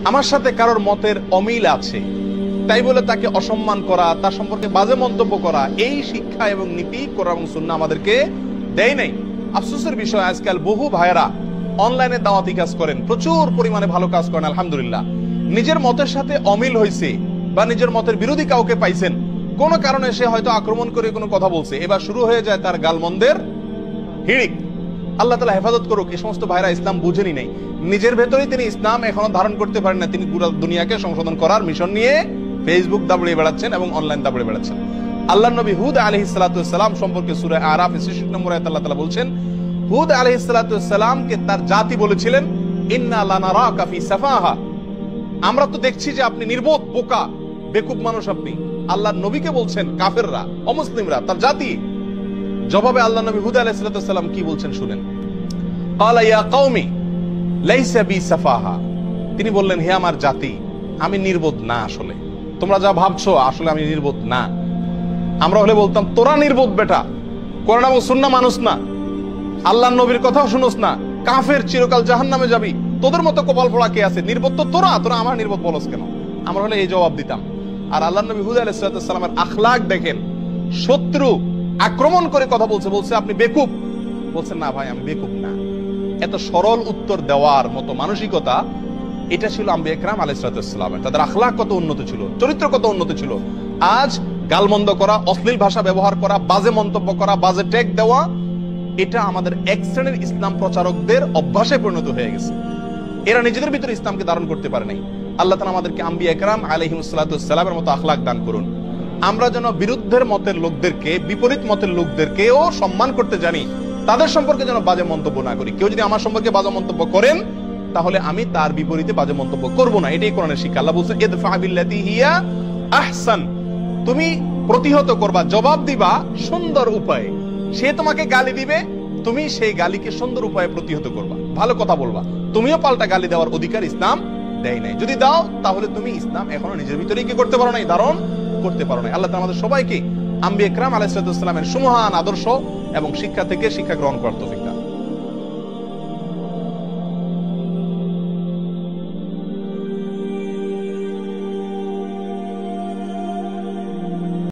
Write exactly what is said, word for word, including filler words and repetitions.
আমার সাথে কারোর মতের অমিল আছে তাই বলে তাকে অসম্মান করা, তার সম্পর্কে বাজে মন্তব্য করা, এই শিক্ষা এবং নীতি কোরআন এবং সুন্নাহ আমাদেরকে দেয় নাই। আফসোসের বিষয়, আজকাল বহু ভাইয়েরা অনলাইনে দাওয়াতি কাজ করেন, প্রচুর পরিমাণে ভালো কাজ করেন আলহামদুলিল্লাহ। নিজের মতের সাথে অমিল হয়েছে বা নিজের মতের বিরোধী কাউকে পাইছেন, কোন কারণে সে হয়তো আক্রমণ করে কোনো কথা বলছে, এবার শুরু হয়ে যায় তার গালমন্দের হিড়িক। আল্লাহ তাআলা হেফাজত করুক। এই সমস্ত ভাইরা ইসলাম বুঝেনি নাই, নিজের ভেতরেই তিনি ইসলাম এখনো ধারণ করতে পারেন না। তিনি পুরো দুনিয়াকে সংশোধন করার মিশন নিয়ে ফেসবুক দাবড়িয়ে বেড়াচ্ছেন এবং অনলাইন দাবড়িয়ে বেড়াচ্ছেন। আল্লাহর নবী হুদ আলাইহিস সালাতু ওয়াস সালাম সম্পর্কে সূরা আরাফ ছেষট্টি নম্বর আয়াতে আল্লাহ তাআলা বলছেন, হুদ আলাইহিস সালাতু ওয়াস সালামকে তার জাতি বলেছিলেন, ইন্না লানারাকা ফি সাফাহা, আমরা তো দেখছি যে আপনি নির্বোধ, বোকা, বেকুব মানুষ আপনি। আল্লাহর নবীকে বলছেন কাফেররা, অমুসলিমরা, তার জাতি। জবাবে আল্লাহ নবী হুদ আলাইহিস সালাতু ওয়াস সালাম কি বলছেন শুনেন। ক্বালা ইয়া কওমি লাইসা বি সাফাহা, তিনি বললেন, হে আমার জাতি, আমি নির্বোধ না, আসলে তোমরা যা ভাবছো আসলে আমি নির্বোধ না। আমরা হলে বলতাম, তোরা নির্বোধ বেটা, কোরআন এবং সুন্নাহ মানুষ না, আল্লাহর নবীর কথাও শুনোস না, কাফের, চিরকাল জাহান্নামে যাবি, তোদের মতো কপাল পোড়া কে আছে, নির্বোধ তো তোরা, তোরা আমার নির্বোধ বলস কেন? আমরা হলে এই জবাব দিতাম। আর আল্লাহর নবী হুদ আলাইহিস সালামের আখলাক দেখেন, শত্রু আক্রমণ করে কথা বলছে, বলছে আপনি বেকুব, বলছেন না ভাই আমি বেকুব না। এত সরল উত্তর দেওয়ার মতো মানসিকতা, এটা ছিল আম্বিয়া কিরাম আলাইহিস সালামের। তাদের আখলাক কত উন্নত ছিল, চরিত্র কত উন্নত ছিল। আজ গালমন্দ করা, অশ্লীল ভাষা ব্যবহার করা, বাজে মন্তব্য করা, বাজে ট্যাগ দেওয়া, এটা আমাদের এক শ্রেণীর ইসলাম প্রচারকদের অভ্যাসে পরিণত হয়ে গেছে। এরা নিজেদের ভিতরে ইসলামকে ধারণ করতে পারে নাই। আল্লাহ তাআলা আমাদেরকে আম্বিয়া কিরাম আলাইহিস সালামের মতো আখলাক দান করুন। আমরা যেন বিরুদ্ধের মতের লোকদেরকে, বিপরীত মতের লোকদেরকেও সম্মান করতে জানি, তাদের সম্পর্কে যেন বাজে মন্তব্য না করি। কেউ যদি আমার সম্পর্কে বাজে মন্তব্য করেন, তাহলে আমি তার বিপরীতে বাজে মন্তব্য করব না। এটাই কোরআনের শিক্ষা। আল্লাহ বলছেন, ইদফা বিল্লাতি হিয়া আহসান, তুমি প্রতিহত করবা, জবাব দিবা সুন্দর উপায়ে। সে তোমাকে গালি দিবে, তুমি সেই গালিকে সুন্দর উপায়ে প্রতিহত করবা, ভালো কথা বলবা। তুমিও পাল্টা গালি দেওয়ার অধিকার ইসলাম দেয় নাই। যদি দাও, তাহলে তুমি ইসলাম এখনো নিজের ভিতরে কি করতে পারো নাই, ধারণ করতে পারো নাই। আল্লাহ তাআলা আমাদের সবাইকে আম্বিয়া কিরাম আলাইহিস সালামের সুমহান আদর্শ এবং শিক্ষা থেকে শিক্ষা গ্রহণ করার তৌফিক